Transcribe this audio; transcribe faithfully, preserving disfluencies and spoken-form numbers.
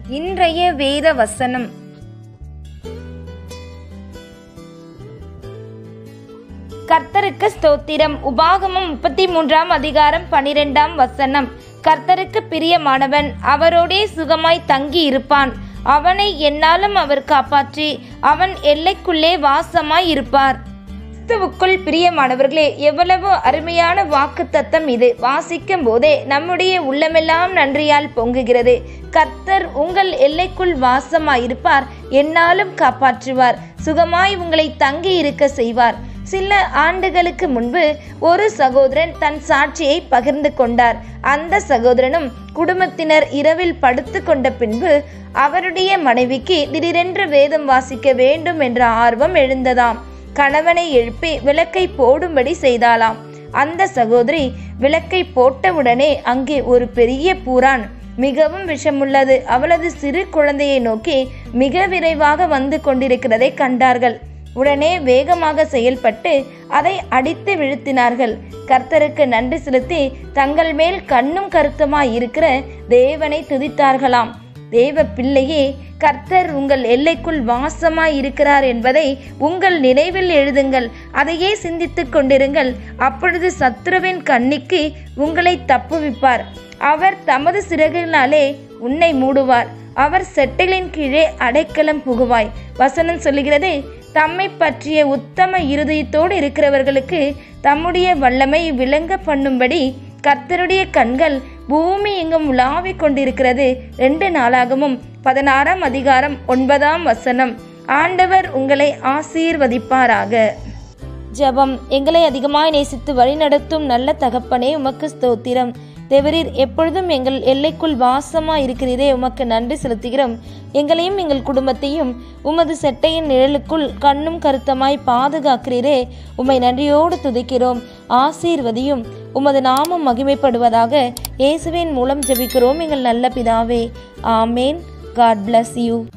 இன்றைய வேத வசனம் கர்த்தருக்கு ஸ்தோத்திரம். உபாகமம் முப்பத்தி மூன்றாம் அதிகாரம் பனிரெண்டாம் வசனம். கர்த்தருக்கு பிரியமானவன் அவரோடே சுகமாய் தங்கி இருப்பான். அவனை எந்நாளும் அவர் காப்பாற்றி அவன் எல்லைக்குள்ளே வாசமாய் இருப்பார். கிறிஸ்துவுக்குள் பிரியமானவர்களே, எவ்வளவு அருமையான வாக்கு தத்தம் இது! வாசிக்கும் போதே நம்முடைய உள்ளமெல்லாம் நன்றியால் பொங்குகிறது. கர்த்தர் உங்கள் எல்லைக்குள் வாசமாயிருப்பார், எந்நாளும் காப்பாற்றுவார், சுகமாய் உங்களை தங்கி இருக்க செய்வார். சில ஆண்டுகளுக்கு முன்பு ஒரு சகோதரன் தன் சாட்சியை பகிர்ந்து கொண்டார். அந்த சகோதரனும் குடும்பத்தினர் இரவில் படுத்து கொண்ட பின்பு அவருடைய மனைவிக்கு திடீரென்று வேதம் வாசிக்க வேண்டும் என்ற ஆர்வம் எழுந்ததாம். கணவனை எழுப்பி விளக்கை போடும்படி செய்தாளாம். அந்த சகோதரி விளக்கை போட்டவுடனே அங்கே ஒரு பெரிய பூரான், மிகவும் விஷமுள்ளது, அவளது சிறு குழந்தையை நோக்கி மிக விரைவாக வந்து கொண்டிருக்கிறதை கண்டார்கள். உடனே வேகமாக செயல்பட்டு அதை அடித்து வீழ்த்தினார்கள். கர்த்தருக்கு நன்றி செலுத்தி தங்கள் மேல் கண்ணும் கருத்துமாய் இருக்கிற தேவனை துதித்தார்களாம். தேவ பிள்ளையே, கர்த்தர் உங்கள் எல்லைக்குள் வாசமாய் இருக்கிறார் என்பதை உங்கள் நினைவில் எழுதுங்கள். அதையே சிந்தித்துக் கொண்டிருங்கள். அப்பொழுது சத்துருவின் கண்ணிக்கு உங்களை தப்புவிப்பார். அவர் தமது சிறகுகளினாலே உன்னை மூடுவார். அவர் செட்டைகளின் கீழே அடைக்கலம் புகுவாய். வசனம் சொல்லுகிறது, தம்மை பற்றிய உத்தம இருதயத்தோடு இருக்கிறவர்களுக்கு தம்முடைய வல்லமை விளங்க பண்ணும்படி கர்த்தருடைய கண்கள் பூமி எங்கும் உலாவிக் கொண்டிருக்கிறது. ரெண்டு நாளாகமும் பதினாறாம் அதிகாரம் ஒன்பதாம் வசனம். ஆண்டவர் உங்களை ஆசீர்வதிப்பாராக. ஜெபம். எங்களை அதிகமாய் நேசித்து வழிநடத்தும் நல்ல தகப்பனே, உமக்கு ஸ்தோத்திரம். தேவரீர் எப்பொழுதும் எங்கள் எல்லைக்குள் வாசமாக இருக்கிறீரே, உமக்கு நன்றி செலுத்துகிறோம். எங்களையும் எங்கள் குடும்பத்தையும் உமது செட்டையின் நிழலுக்குள் கண்ணும் கருத்தமாய் பாதுகாக்கிறீரே, உம்மை நன்றியோடு துதிக்கிறோம். ஆசீர்வதியும். உமது நாமம் மகிமைப்படுவதாக. இயேசுவின் மூலம் ஜெபிக்கிறோம் எங்கள் நல்ல பிதாவே. ஆமேன். God bless you.